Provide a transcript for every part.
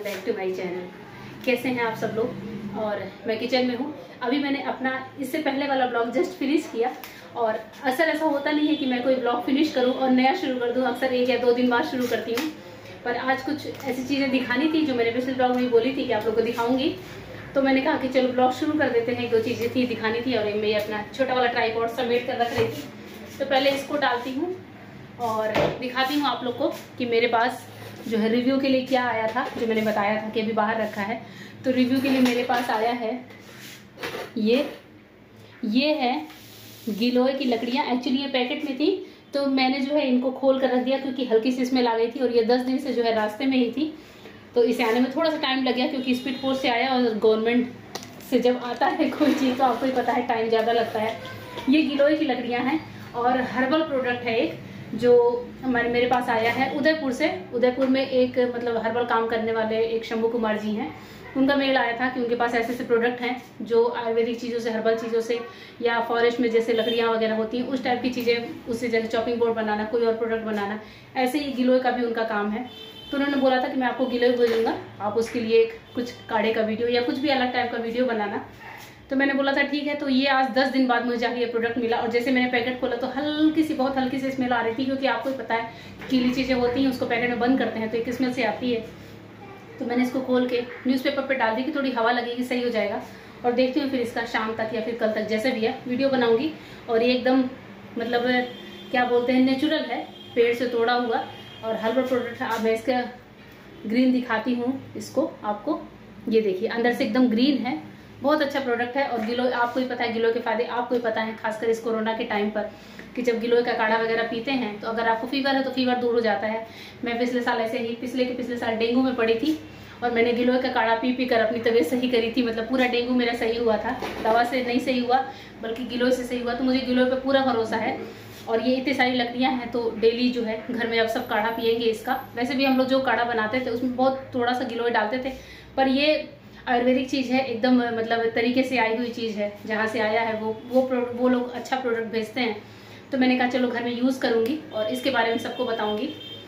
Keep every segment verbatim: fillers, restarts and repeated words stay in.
Welcome back to my channel. कैसे हैं आप सब लोग। और मैं किचन में हूँ। अभी मैंने अपना इससे पहले वाला ब्लॉग जस्ट फिनिश किया और अक्सर ऐसा होता नहीं है कि मैं कोई ब्लॉग फिनिश करूँ और नया शुरू कर दूँ। अक्सर एक या दो दिन बाद शुरू करती हूँ, पर आज कुछ ऐसी चीज़ें दिखानी थी जो मैंने पिछले ब्लॉग में बोली थी कि आप लोग को दिखाऊंगी। तो मैंने कहा कि चलो ब्लॉग शुरू कर देते हैं। दो चीज़ें थी दिखानी थी और मैं अपना छोटा वाला ट्राइपॉड समेट कर रख रही थी। तो पहले इसको डालती हूँ और दिखाती हूँ आप लोग को कि मेरे पास जो है रिव्यू के लिए क्या आया था, जो मैंने बताया था कि अभी बाहर रखा है। तो रिव्यू के लिए मेरे पास आया है ये ये है गिलोय की लकड़ियाँ। एक्चुअली ये पैकेट में थी तो मैंने जो है इनको खोल कर रख दिया क्योंकि हल्की सी स्मेल आ गई थी और ये दस दिन से जो है रास्ते में ही थी। तो इसे आने में थोड़ा सा टाइम लग गया क्योंकि स्पीड पोस्ट से आया और गवर्नमेंट से जब आता है कोई चीज़ तो आपको ही पता है टाइम ज़्यादा लगता है। ये गिलोय की लकड़ियाँ हैं और हर्बल प्रोडक्ट है एक जो हमारे मेरे पास आया है उदयपुर से। उदयपुर में एक मतलब हर्बल काम करने वाले एक शंभू कुमार जी हैं, उनका मेल आया था कि उनके पास ऐसे ऐसे प्रोडक्ट हैं जो आयुर्वेदिक चीज़ों से, हर्बल चीज़ों से या फॉरेस्ट में जैसे लकड़ियाँ वगैरह होती हैं उस टाइप की चीज़ें, उससे जैसे चॉपिंग बोर्ड बनाना, कोई और प्रोडक्ट बनाना, ऐसे ही गिलोय का भी उनका काम है। तो उन्होंने बोला था कि मैं आपको गिलोय भेजूंगा, आप उसके लिए एक कुछ काढ़े का वीडियो या कुछ भी अलग टाइप का वीडियो बनाना। तो मैंने बोला था ठीक है। तो ये आज दस दिन बाद मुझे जाके ये प्रोडक्ट मिला और जैसे मैंने पैकेट खोला तो हल्की सी, बहुत हल्की सी स्मेल आ रही थी क्योंकि आपको ही पता है गीली चीज़ें होती हैं उसको पैकेट में बंद करते हैं तो एक स्मेल से आती है। तो मैंने इसको खोल के न्यूज़पेपर पे डाल दी कि थोड़ी हवा लगेगी, सही हो जाएगा। और देखती हूँ फिर इसका शाम तक या फिर कल तक जैसे भी है वीडियो बनाऊँगी। और ये एकदम मतलब क्या बोलते हैं, नेचुरल है, पेड़ से तोड़ा हुआ और हर्बल प्रोडक्ट। अब मैं इसका ग्रीन दिखाती हूँ इसको आपको। ये देखिए अंदर से एकदम ग्रीन है, बहुत अच्छा प्रोडक्ट है। और गिलोय आपको ही पता है, गिलोय के फायदे आपको ही पता है, खासकर इस कोरोना के टाइम पर कि जब गिलोय का काढ़ा वगैरह पीते हैं तो अगर आपको फीवर है तो फीवर दूर हो जाता है। मैं पिछले साल ऐसे ही पिछले के पिछले साल डेंगू में पड़ी थी और मैंने गिलोय का काढ़ा पी पी कर अपनी तबीयत सही करी थी। मतलब पूरा डेंगू मेरा सही हुआ था, दवा से नहीं सही हुआ बल्कि गिलोय से सही हुआ। तो मुझे गिलोय पर पूरा भरोसा है। और ये इतनी सारी लकड़ियाँ हैं तो डेली जो है घर में अब सब काढ़ा पियेंगे इसका। वैसे भी हम लोग जो काढ़ा बनाते थे उसमें बहुत थोड़ा सा गिलोय डालते थे, पर ये आयुर्वेदिक चीज़ है, एकदम मतलब तरीके से आई हुई चीज़ है। जहाँ से आया है वो वो वो लोग अच्छा प्रोडक्ट भेजते हैं। तो मैंने कहा चलो घर में यूज़ करूँगी और इसके बारे में सबको बताऊँगी।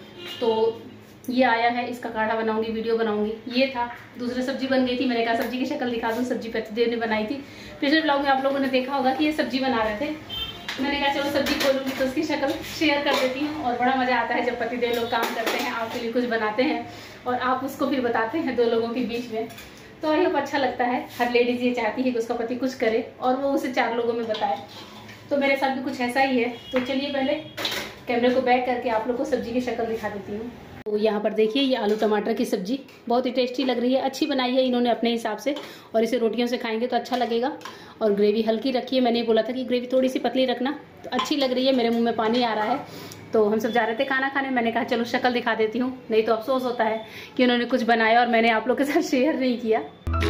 तो ये आया है, इसका काढ़ा बनाऊँगी, वीडियो बनाऊँगी। ये था, दूसरी सब्जी बन गई थी। मैंने कहा सब्जी की शक्ल दिखा दूँ। सब्जी पतिदेव ने बनाई थी। पिछले ब्लॉग में आप लोगों ने देखा होगा कि ये सब्जी बना रहे थे। मैंने कहा चलो सब्जी खोलूँगी तो उसकी शक्ल शेयर कर देती हूँ। और बड़ा मज़ा आता है जब पतिदेव लोग काम करते हैं, आपके लिए कुछ बनाते हैं और आप उसको फिर बताते हैं दो लोगों के बीच में। तो आई होप अच्छा लगता है। हर लेडीज ये चाहती है कि उसका पति कुछ करे और वो उसे चार लोगों में बताए। तो मेरे साथ भी कुछ ऐसा ही है। तो चलिए पहले कैमरे को बैक करके आप लोग को सब्जी की शक्ल दिखा देती हूँ। तो यहाँ पर देखिए ये आलू टमाटर की सब्जी बहुत ही टेस्टी लग रही है, अच्छी बनाई है इन्होंने अपने हिसाब से। और इसे रोटियों से खाएंगे तो अच्छा लगेगा। और ग्रेवी हल्की रखी है, मैंने बोला था कि ग्रेवी थोड़ी सी पतली रखना। तो अच्छी लग रही है, मेरे मुँह में पानी आ रहा है। तो हम सब जा रहे थे खाना खाने, मैंने कहा चलो शक्ल दिखा देती हूँ, नहीं तो अफसोस होता है कि उन्होंने कुछ बनाया और मैंने आप लोग के साथ शेयर नहीं किया।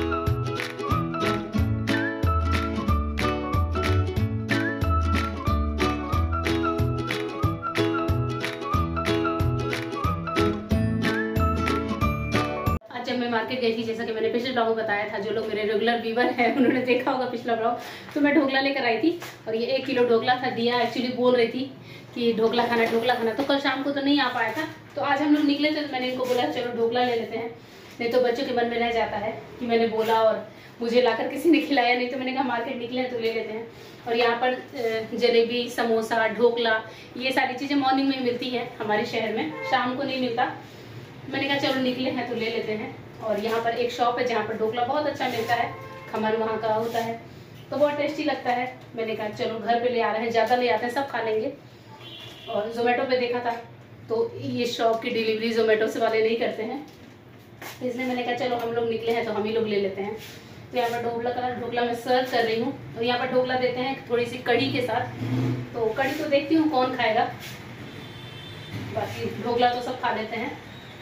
जब मैं मार्केट गई थी, जैसा कि मैंने पिछले ब्लॉग में बताया था, जो लोग मेरे रेगुलर व्यूवर हैं उन्होंने देखा होगा पिछला ब्लॉग, तो मैं ढोकला लेकर आई थी और ये एक किलो ढोकला था। दिया एक्चुअली बोल रही थी कि ढोकला खाना ढोकला खाना, तो कल शाम को तो नहीं आ पाया था। तो आज हम लोग निकले थे तो मैंने इनको बोला चलो ढोकला ले लेते हैं, नहीं तो बच्चों के मन में रह जाता है कि मैंने बोला और मुझे लाकर किसी ने खिलाया नहीं। तो मैंने कहा मार्केट निकले तो ले लेते हैं। और यहाँ पर जलेबी, समोसा, ढोकला, ये सारी चीज़ें मॉर्निंग में मिलती है हमारे शहर में, शाम को नहीं मिलता। मैंने कहा चलो निकले हैं तो ले लेते हैं। और यहाँ पर एक शॉप है जहाँ पर ढोकला बहुत अच्छा मिलता है, खमन वहाँ का होता है तो बहुत टेस्टी लगता है। मैंने कहा चलो घर पे ले आ रहे हैं, ज़्यादा ले आते हैं, सब खा लेंगे। और जोमेटो पे देखा था तो ये शॉप की डिलीवरी जोमेटो से वाले नहीं करते हैं, इसलिए मैंने कहा चलो हम लोग निकले हैं तो हम ही लोग ले लेते हैं। तो यहाँ पर ढोकला का ढोकला मैं सर्व कर रही हूँ और यहाँ पर ढोकला देते हैं थोड़ी सी कड़ी के साथ। तो कड़ी तो देखती हूँ कौन खाएगा, बाकी ढोकला तो सब खा लेते हैं।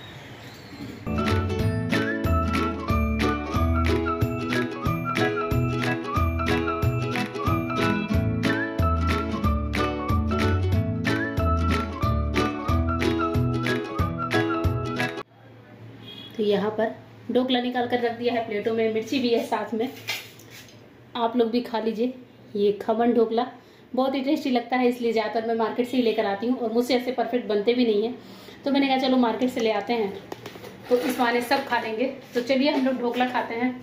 तो यहाँ पर ढोकला निकाल कर रख दिया है प्लेटों में, मिर्ची भी है साथ में, आप लोग भी खा लीजिए। ये खमन ढोकला बहुत ही टेस्टी लगता है, इसलिए ज़्यादातर मैं मार्केट से ही लेकर आती हूँ और मुझसे ऐसे परफेक्ट बनते भी नहीं है। तो मैंने कहा चलो मार्केट से ले आते हैं तो इस बहाने सब खा लेंगे। तो चलिए हम लोग ढोकला खाते हैं,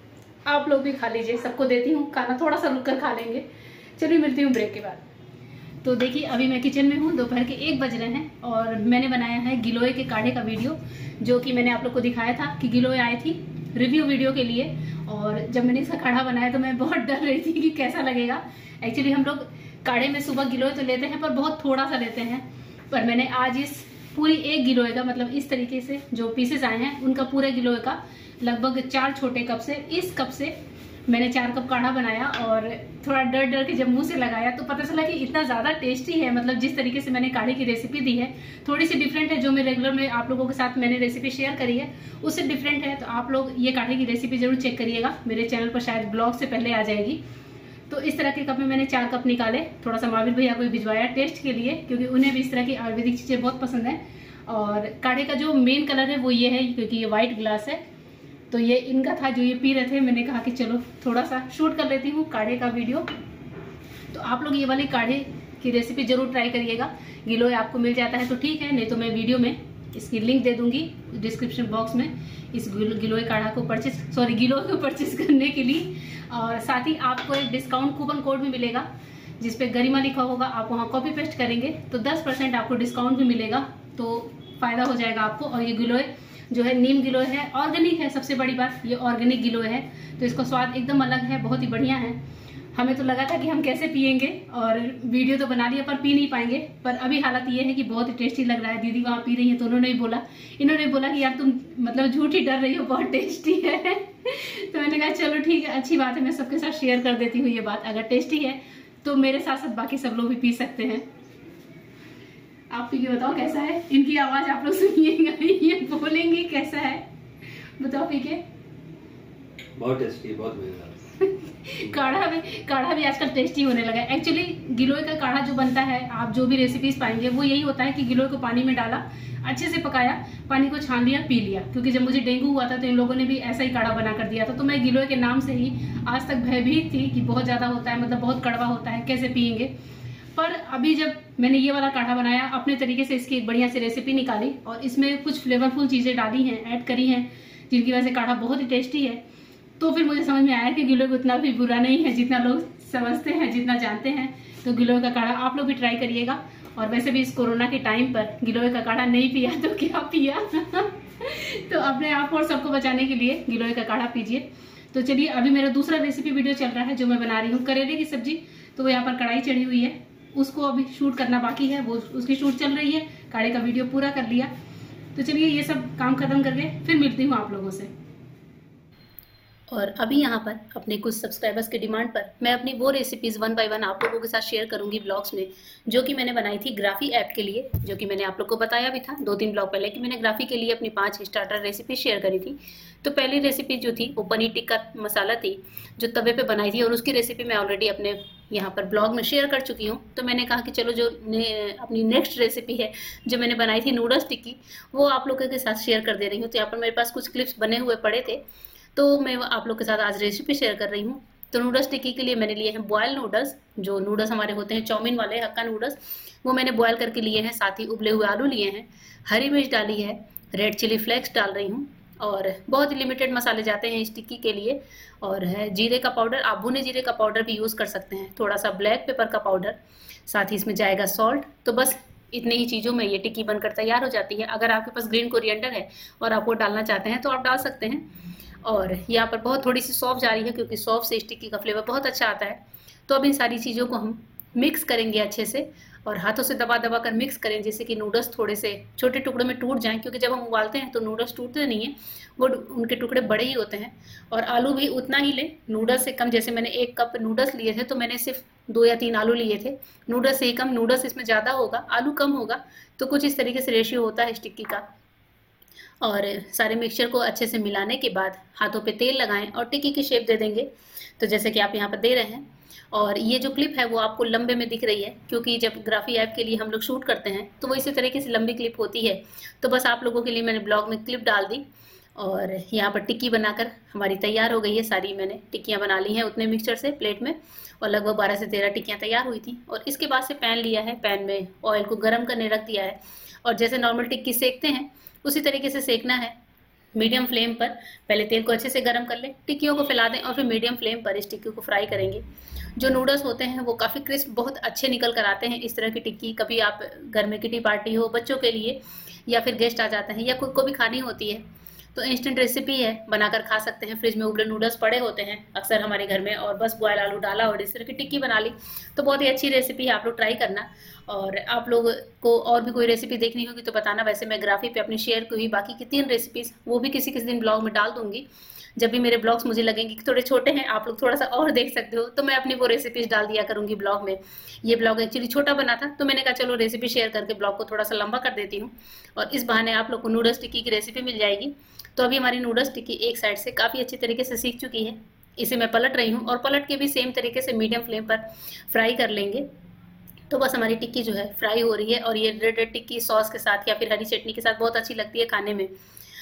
आप लोग भी खा लीजिए, सबको देती हूँ खाना, थोड़ा सा रुक कर खा लेंगे। चलिए मिलती हूँ ब्रेक के बाद। तो देखिए अभी मैं किचन में हूँ, दोपहर के एक बज रहे हैं और मैंने बनाया है गिलोय के काढ़े का वीडियो, जो कि मैंने आप लोग को दिखाया था कि गिलोय आई थी रिव्यू वीडियो के लिए। और जब मैंने इसका काढ़ा बनाया तो मैं बहुत डर रही थी कि कैसा लगेगा। एक्चुअली हम लोग काढ़े में सुबह गिलोय तो लेते हैं पर बहुत थोड़ा सा लेते हैं, पर मैंने आज इस पूरी एक गिलोय का, मतलब इस तरीके से जो पीसेस आए हैं उनका पूरे गिलोय का लगभग चार छोटे कप से, इस कप से मैंने चार कप काढ़ा बनाया। और थोड़ा डर डर के जब मुंह से लगाया तो पता चला कि इतना ज़्यादा टेस्टी है। मतलब जिस तरीके से मैंने काढ़े की रेसिपी दी है थोड़ी सी डिफरेंट है, जो मैं रेगुलर में आप लोगों के साथ मैंने रेसिपी शेयर करी है उससे डिफरेंट है। तो आप लोग ये काढ़े की रेसिपी जरूर चेक करिएगा, मेरे चैनल पर शायद ब्लॉग से पहले आ जाएगी। तो इस तरह के कप में मैंने चार कप निकाले, थोड़ा सा महावीर भैया को भिजवाया टेस्ट के लिए, क्योंकि उन्हें भी इस तरह की आयुर्वेदिक चीज़ें बहुत पसंद है। और काढ़े का जो मेन कलर है वो ये है, क्योंकि ये वाइट ग्लास है। तो ये इनका था जो ये पी रहे थे, मैंने कहा कि चलो थोड़ा सा शूट कर लेती हूँ काढ़े का वीडियो। तो आप लोग ये वाली काढ़े की रेसिपी जरूर ट्राई करिएगा। गिलोय आपको मिल जाता है तो ठीक है, नहीं तो मैं वीडियो में इसकी लिंक दे दूंगी डिस्क्रिप्शन बॉक्स में, इस गिलोय काढ़ा को परचेस सॉरी गिलोय को परचेस करने के लिए। और साथ ही आपको एक डिस्काउंट कूपन कोड भी मिलेगा जिसपे गरिमा लिखा होगा, आप वहाँ कॉपी पेस्ट करेंगे तो दस परसेंट आपको डिस्काउंट भी मिलेगा, तो फ़ायदा हो जाएगा आपको। और ये गिलोय जो है नीम गिलोय है, ऑर्गेनिक है, सबसे बड़ी बात ये ऑर्गेनिक गिलोय है, तो इसका स्वाद एकदम अलग है, बहुत ही बढ़िया है। हमें तो लगा था कि हम कैसे पियेंगे और वीडियो तो बना लिया पर पी नहीं पाएंगे, पर अभी हालत ये है कि बहुत ही टेस्टी लग रहा है। दीदी वहाँ पी रही है तो उन्होंने भी बोला, इन्होंने बोला कि यार तुम मतलब झूठ ही डर रही हो, बहुत टेस्टी है। तो मैंने कहा चलो ठीक है, अच्छी बात है, मैं सबके साथ शेयर कर देती हूँ ये बात। अगर टेस्टी है तो मेरे साथ साथ बाकी सब लोग भी पी सकते हैं। आप पी के बताओ कैसा है, इनकी आवाज आप लोग सुनिएगा, ये बोलेंगे कैसा है, बताओ पी के। बहुत टेस्टी, बहुत मजेदार। काढ़ा भी काढ़ा भी आजकल टेस्टी होने लगा है। एक्चुअली गिलोय का काढ़ा जो बनता है, आप जो भी रेसिपीज पाएंगे वो यही होता है कि गिलोय को पानी में डाला, अच्छे से पकाया, पानी को छान लिया, पी लिया। क्योंकि जब मुझे डेंगू हुआ था तो इन लोगों ने भी ऐसा ही काढ़ा बना कर दिया था, तो मैं गिलोय के नाम से ही आज तक भयभीत थी कि बहुत ज़्यादा होता है, मतलब बहुत कड़वा होता है, कैसे पियेंगे। पर अभी जब मैंने ये वाला काढ़ा बनाया अपने तरीके से, इसकी एक बढ़िया सी रेसिपी निकाली और इसमें कुछ फ्लेवरफुल चीज़ें डाली हैं, ऐड करी हैं, जिनकी वजह से काढ़ा बहुत ही टेस्टी है। तो फिर मुझे समझ में आया कि गिलोय उतना भी बुरा नहीं है जितना लोग समझते हैं, जितना जानते हैं। तो गिलोय का काढ़ा आप लोग भी ट्राई करिएगा। और वैसे भी इस कोरोना के टाइम पर गिलोय का काढ़ा नहीं पिया तो क्या पिया। तो अपने आप और सबको बचाने के लिए गिलोय का काढ़ा पीजिए। तो चलिए अभी मेरा दूसरा रेसिपी वीडियो चल रहा है जो मैं बना रही हूँ, करेले की सब्जी। तो वो यहाँ पर कढ़ाई चढ़ी हुई है, उसको अभी शूट करना बाकी है, वो उसकी शूट चल रही है। काढ़े का वीडियो पूरा कर लिया। तो चलिए ये सब काम खत्म करके फिर मिलती हूँ आप लोगों से। और अभी यहाँ पर अपने कुछ सब्सक्राइबर्स के डिमांड पर मैं अपनी वो रेसिपीज़ वन बाय वन आप लोगों के साथ शेयर करूँगी ब्लॉग्स में, जो कि मैंने बनाई थी ग्राफी ऐप के लिए, जो कि मैंने आप लोग को बताया भी था दो तीन ब्लॉग पहले कि मैंने ग्राफी के लिए अपनी पांच स्टार्टर रेसिपी शेयर करी थी। तो पहली रेसिपी जो थी वो पनीर टिक्का मसाला थी, जो तवे पे बनाई थी, और उसकी रेसिपी मैं ऑलरेडी अपने यहाँ पर ब्लॉग में शेयर कर चुकी हूँ। तो मैंने कहा कि चलो जो ने, अपनी नेक्स्ट रेसिपी है जो मैंने बनाई थी नूडल्स टिक्की, वो आप लोगों के साथ शेयर कर दे रही हूँ। तो यहाँ पर मेरे पास कुछ क्लिप्स बने हुए पड़े थे, तो मैं आप लोग के साथ आज रेसिपी शेयर कर रही हूँ। तो नूडल्स टिक्की के लिए मैंने लिए हैं बॉयल नूडल्स, जो नूडल्स हमारे होते हैं चाउमीन वाले हक्का नूडल्स, वो मैंने बॉयल करके लिए हैं। साथ ही उबले हुए आलू लिए हैं, हरी मिर्च डाली है, रेड चिली फ्लेक्स डाल रही हूँ, और बहुत ही लिमिटेड मसाले जाते हैं इस टिक्की के लिए। और है जीरे का पाउडर, आप भुने जीरे का पाउडर भी यूज़ कर सकते हैं, थोड़ा सा ब्लैक पेपर का पाउडर, साथ ही इसमें जाएगा सॉल्ट। तो बस इतनी ही चीज़ों में ये टिक्की बनकर तैयार हो जाती है। अगर आपके पास ग्रीन कोरिएंडर है और आप वो डालना चाहते हैं तो आप डाल सकते हैं। और यहाँ पर बहुत थोड़ी सी सौंफ जा रही है, क्योंकि सौंफ से इस टिक्की का फ्लेवर बहुत अच्छा आता है। तो अब इन सारी चीज़ों को हम मिक्स करेंगे अच्छे से, और हाथों से दबा दबा कर मिक्स करें, जिससे कि नूडल्स थोड़े से छोटे टुकड़ों में टूट जाएं, क्योंकि जब हम उबालते हैं तो नूडल्स टूटते नहीं हैं, वो उनके टुकड़े बड़े ही होते हैं। और आलू भी उतना ही लें, नूडल्स से कम। जैसे मैंने एक कप नूडल्स लिए थे तो मैंने सिर्फ दो या तीन आलू लिए थे, नूडल्स से ही कम। नूडल्स इसमें ज़्यादा होगा, आलू कम होगा, तो कुछ इस तरीके से रेशियो होता है इस टिक्की का। और सारे मिक्सचर को अच्छे से मिलाने के बाद हाथों पे तेल लगाएं और टिक्की की शेप दे देंगे, तो जैसे कि आप यहाँ पर दे रहे हैं। और ये जो क्लिप है वो आपको लंबे में दिख रही है, क्योंकि जब ग्राफी ऐप के लिए हम लोग शूट करते हैं तो वो इसी तरीके से लंबी क्लिप होती है। तो बस आप लोगों के लिए मैंने ब्लॉग में क्लिप डाल दी, और यहाँ पर टिक्की बनाकर हमारी तैयार हो गई है। सारी मैंने टिक्कियाँ बना ली हैं उतने मिक्सचर से प्लेट में, और लगभग बारह से तेरह टिक्कियाँ तैयार हुई थी। और इसके बाद से पैन लिया है, पैन में ऑयल को गर्म करने रख दिया है, और जैसे नॉर्मल टिक्की सेकते हैं उसी तरीके से सेकना है। मीडियम फ्लेम पर पहले तेल को अच्छे से गर्म कर लें, टिक्कियों को फैला दें और फिर मीडियम फ्लेम पर इस टिक्की को फ्राई करेंगे। जो नूडल्स होते हैं वो काफ़ी क्रिस्प बहुत अच्छे निकल कर आते हैं। इस तरह की टिक्की कभी आप घर में किटी पार्टी हो बच्चों के लिए, या फिर गेस्ट आ जाते हैं, या खुद को भी खानी होती है, तो इंस्टेंट रेसिपी है, बनाकर खा सकते हैं। फ्रिज में उबले नूडल्स पड़े होते हैं अक्सर हमारे घर में, और बस बॉयल आलू डाला और इस तरह की टिक्की बना ली, तो बहुत ही अच्छी रेसिपी है, आप लोग ट्राई करना। और आप लोग को और भी कोई रेसिपी देखनी होगी तो बताना। वैसे मैं ग्राफी पे अपनी शेयर की हुई बाकी की तीन रेसिपीज़ वो भी किसी किसी दिन ब्लॉग में डाल दूंगी। जब भी मेरे ब्लॉग्स मुझे लगेंगे कि थोड़े छोटे हैं, आप लोग थोड़ा सा और देख सकते हो, तो मैं अपनी वो रेसिपीज़ डाल दिया करूँगी ब्लॉग में। ये ब्लॉग एक्चुअली छोटा बना था, तो मैंने कहा चलो रेसिपी शेयर करके ब्लॉग को थोड़ा सा लंबा कर देती हूँ, और इस बहाने आप लोग को नूडल्स टिक्की की रेसिपी मिल जाएगी। तो अभी हमारी नूडल्स टिक्की एक साइड से काफ़ी अच्छी तरीके से सीख चुकी है। इसे मैं पलट रही हूँ, और पलट के भी सेम तरीके से मीडियम फ्लेम पर फ्राई कर लेंगे। तो बस हमारी टिक्की जो है फ्राई हो रही है, और ये रेड रेड टिक्की सॉस के साथ या फिर हरी चटनी के साथ बहुत अच्छी लगती है खाने में।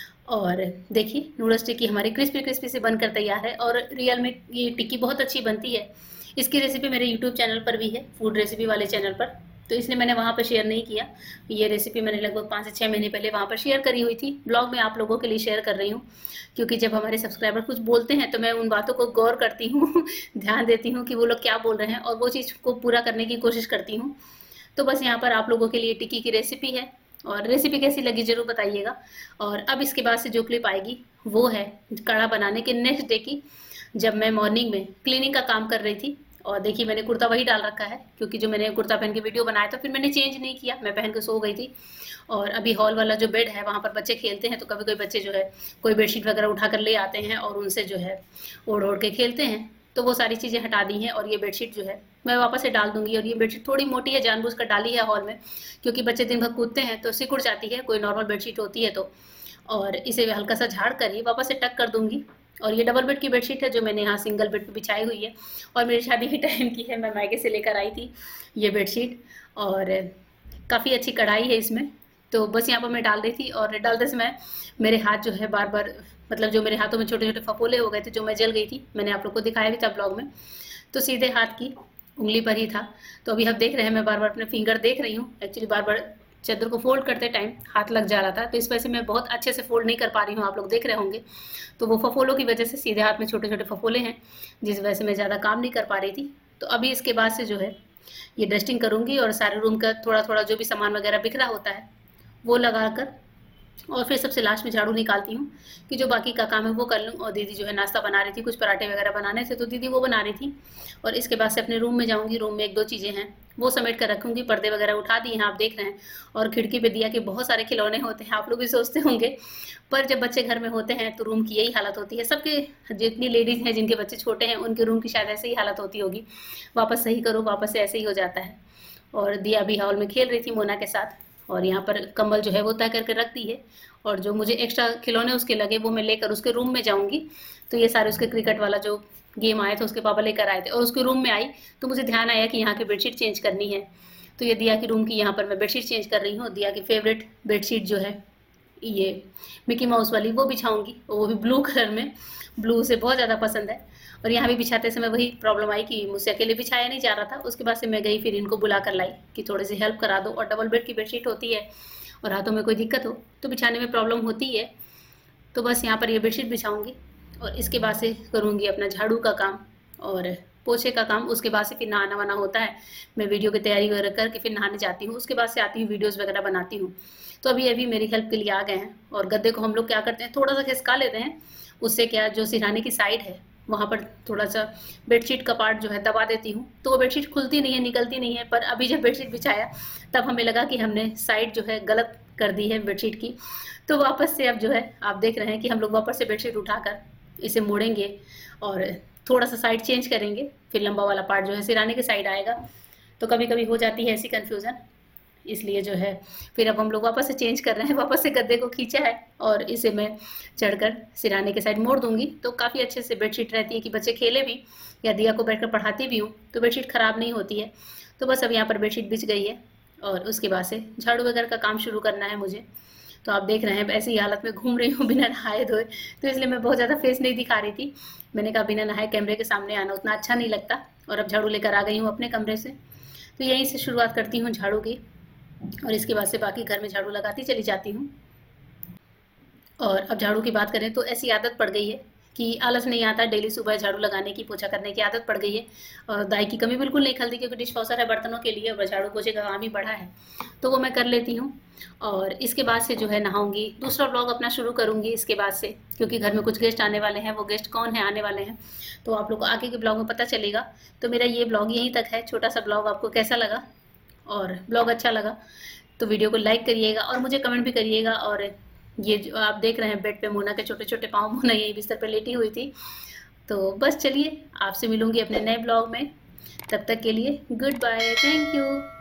और देखिए नूडल्स टिक्की हमारी क्रिस्पी क्रिस्पी से बनकर तैयार है, और रियल में ये टिक्की बहुत अच्छी बनती है। इसकी रेसिपी मेरे यूट्यूब चैनल पर भी है, फूड रेसिपी वाले चैनल पर, तो इसलिए मैंने वहाँ पर शेयर नहीं किया। ये रेसिपी मैंने लगभग पाँच से छः महीने पहले वहाँ पर शेयर करी हुई थी। ब्लॉग में आप लोगों के लिए शेयर कर रही हूँ, क्योंकि जब हमारे सब्सक्राइबर कुछ बोलते हैं तो मैं उन बातों को गौर करती हूँ ध्यान देती हूँ कि वो लोग क्या बोल रहे हैं, और वो चीज़ को पूरा करने की कोशिश करती हूँ। तो बस यहाँ पर आप लोगों के लिए टिक्की की रेसिपी है, और रेसिपी कैसी लगी ज़रूर बताइएगा। और अब इसके बाद से जो क्लिप आएगी वो है कड़ा बनाने के नेक्स्ट डे की, जब मैं मॉर्निंग में क्लीनिंग का काम कर रही थी। और देखिए मैंने कुर्ता वही डाल रखा है, क्योंकि जो मैंने कुर्ता पहन के वीडियो बनाया था फिर मैंने चेंज नहीं किया, मैं पहन के सो गई थी। और अभी हॉल वाला जो बेड है वहाँ पर बच्चे खेलते हैं, तो कभी कोई बच्चे जो है कोई बेडशीट वगैरह उठा कर ले आते हैं और उनसे जो है ओढ़ ओढ़ के खेलते हैं। तो वो सारी चीज़ें हटा दी हैं, और ये बेडशीट जो है मैं वापस से डाल दूंगी। और ये बेडशीट थोड़ी मोटी है, जानबूझकर डाली है हॉल में, क्योंकि बच्चे दिन भर कूदते हैं तो सिकुड़ जाती है कोई नॉर्मल बेडशीट होती है तो। और इसे हल्का सा झाड़ कर ही वापस से टक कर दूंगी। और ये डबल बेड की बेडशीट है जो मैंने यहाँ सिंगल बेड पे बिछाई हुई है, और मेरी शादी के टाइम की है, मैं मायके से लेकर आई थी ये बेडशीट। और काफ़ी अच्छी कढ़ाई है इसमें, तो बस यहाँ पर मैं डाल रही थी, और डालते समय मेरे हाथ जो है बार बार, मतलब जो मेरे हाथों में छोटे छोटे फफोले हो गए थे, जो मैं जल गई थी, मैंने आप लोग को दिखाया भी था ब्लॉग में, तो सीधे हाथ की उंगली पर ही था। तो अभी आप देख रहे हैं मैं बार बार अपने फिंगर देख रही हूँ, एक्चुअली बार बार चादर को फोल्ड करते टाइम हाथ लग जा रहा था, तो इस वजह से मैं बहुत अच्छे से फोल्ड नहीं कर पा रही हूँ, आप लोग देख रहे होंगे। तो वो फफोलों की वजह से सीधे हाथ में छोटे छोटे फफोले हैं, जिस वजह से मैं ज़्यादा काम नहीं कर पा रही थी। तो अभी इसके बाद से जो है ये डस्टिंग करूँगी, और सारे रूम का थोड़ा थोड़ा जो भी सामान वगैरह बिखरा होता है वो लगा कर, और फिर सबसे लास्ट में झाड़ू निकालती हूँ कि जो बाकी का काम है वो कर लूँ। और दीदी जो है नाश्ता बना रही थी, कुछ पराठे वगैरह बनाने थे तो दीदी वो बना रही थी। और इसके बाद से अपने रूम में जाऊँगी, रूम में एक दो चीज़ें हैं वो समेट कर रखूँगी, पर्दे वगैरह उठा दिए हैं आप देख रहे हैं। और खिड़की पे दिया कि बहुत सारे खिलौने होते हैं, आप लोग भी सोचते होंगे, पर जब बच्चे घर में होते हैं तो रूम की यही हालत होती है। सबके जितनी लेडीज़ हैं जिनके बच्चे छोटे हैं उनके रूम की शायद ऐसे ही हालत होती होगी, वापस सही करो वापस से ऐसे ही हो जाता है। और दिया भी हॉल में खेल रही थी मोना के साथ, और यहाँ पर कम्बल जो है वो तय करके रख दी है, और जो मुझे एक्स्ट्रा खिलौने उसके लगे वो मैं लेकर उसके रूम में जाऊँगी। तो ये सारे उसके क्रिकेट वाला जो गेम आए थे उसके पापा लेकर आए थे, और उसके रूम में आई तो मुझे ध्यान आया कि यहाँ की बेडशीट चेंज करनी है। तो ये दिया की रूम की यहाँ पर मैं बेडशीट चेंज कर रही हूँ। दिया की फेवरेट बेडशीट जो है ये मिकी माउस वाली वो बिछाऊँगी, वो भी ब्लू कलर में, ब्लू से बहुत ज़्यादा पसंद है। और यहाँ भी बिछाते समय वही प्रॉब्लम आई कि मुझसे अकेले बिछाया नहीं जा रहा था। उसके बाद से मैं गई, फिर इनको बुला कर लाई कि थोड़ी सी हेल्प करा दो। और डबल बेड की बेडशीट होती है और हाथों में कोई दिक्कत हो तो बिछाने में प्रॉब्लम होती है। तो बस यहाँ पर ये बेडशीट बिछाऊँगी, और इसके बाद से करूँगी अपना झाड़ू का काम और पोछे का काम। उसके बाद से फिर नहाना वाना होता है, मैं वीडियो की तैयारी वगैरह करके फिर नहाने जाती हूँ। उसके बाद से आती हूँ वीडियोज़ वगैरह बनाती हूँ। तो अभी अभी मेरी हेल्प के लिए आ गए हैं। और गद्दे को हम लोग क्या करते हैं, थोड़ा सा खिसका लेते हैं, उससे क्या जो सिरहाने की साइड है वहाँ पर थोड़ा सा बेडशीट का पार्ट जो है दबा देती हूँ, तो वो बेडशीट खुलती नहीं है, निकलती नहीं है। पर अभी जब बेडशीट बिछाया तब हमें लगा कि हमने साइड जो है गलत कर दी है बेडशीट की। तो वापस से अब जो है आप देख रहे हैं कि हम लोग वापस से बेडशीट उठाकर इसे मोड़ेंगे और थोड़ा सा साइड चेंज करेंगे, फिर लंबा वाला पार्ट जो है सिराने की साइड आएगा। तो कभी कभी हो जाती है ऐसी कन्फ्यूज़न, इसलिए जो है फिर अब हम लोग वापस से चेंज कर रहे हैं। वापस से गद्दे को खींचा है और इसे मैं चढ़कर सिराने के साइड मोड़ दूंगी, तो काफ़ी अच्छे से बेडशीट रहती है कि बच्चे खेले भी या दिया को बैठकर पढ़ाती भी हूँ तो बेडशीट ख़राब नहीं होती है। तो बस अब यहाँ पर बेडशीट बिछ गई है, और उसके बाद से झाड़ू वगैरह का काम शुरू करना है मुझे। तो आप देख रहे हैं ऐसी हालत में घूम रही हूँ बिना नहाए धोए, तो इसलिए मैं बहुत ज़्यादा फेस नहीं दिखा रही थी। मैंने कहा बिना नहाए कैमरे के सामने आना उतना अच्छा नहीं लगता। और अब झाड़ू लेकर आ गई हूँ अपने कमरे से, तो यहीं से शुरुआत करती हूँ झाड़ू की, और इसके बाद से बाकी घर में झाड़ू लगाती चली जाती हूँ। और अब झाड़ू की बात करें तो ऐसी आदत पड़ गई है कि आलस नहीं आता, डेली सुबह झाड़ू लगाने की, पोछा करने की आदत पड़ गई है। और दाई की कमी बिल्कुल नहीं खलती क्योंकि डिश वॉशर है बर्तनों के लिए और झाड़ू पोछे का काम ही बढ़ा है, तो वो मैं कर लेती हूँ। और इसके बाद से जो है नहाऊंगी, दूसरा ब्लॉग अपना शुरू करूँगी इसके बाद से, क्योंकि घर में कुछ गेस्ट आने वाले हैं। वो गेस्ट कौन है आने वाले हैं तो आप लोग को आगे के ब्लॉग में पता चलेगा। तो मेरा ये ब्लॉग यहीं तक है, छोटा सा ब्लॉग। आपको कैसा लगा? और ब्लॉग अच्छा लगा तो वीडियो को लाइक करिएगा और मुझे कमेंट भी करिएगा। और ये जो आप देख रहे हैं बेड पे मोना के छोटे छोटे पाँव, मोना यही बिस्तर पे लेटी हुई थी। तो बस चलिए, आपसे मिलूंगी अपने नए ब्लॉग में। तब तक के लिए गुड बाय, थैंक यू।